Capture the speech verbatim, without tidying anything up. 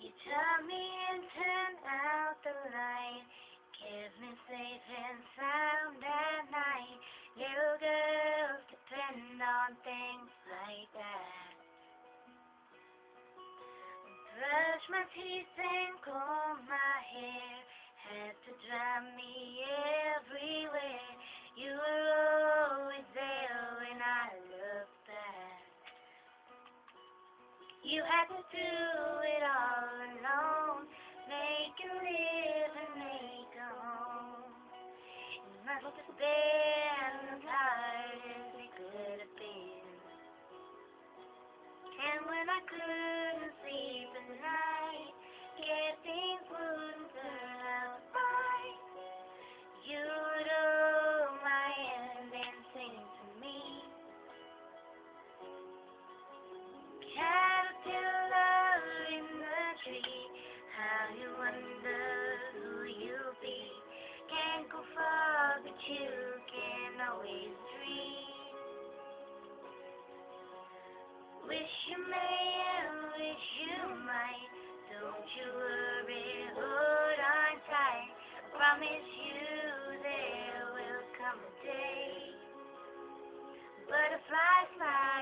You taught me and turned out the light, kept me safe and sound at night. Little girls depend on things like that. Brush my teeth and comb my hair, had to drive me everywhere. You were always there when I looked back. You had to do it all alone, make a live and make a home. It must have been as hard as it could have been. And when I couldn't sleep at night, yeah, things wouldn't turn out right, you would hold my hand and sing to me. Caterpillar in the tree, how you wonder who you'll be. Can't go far, but you can always dream. Wish you may and wish you might. Don't you worry, hold on tight. I promise you there will come a day. Butterfly smile.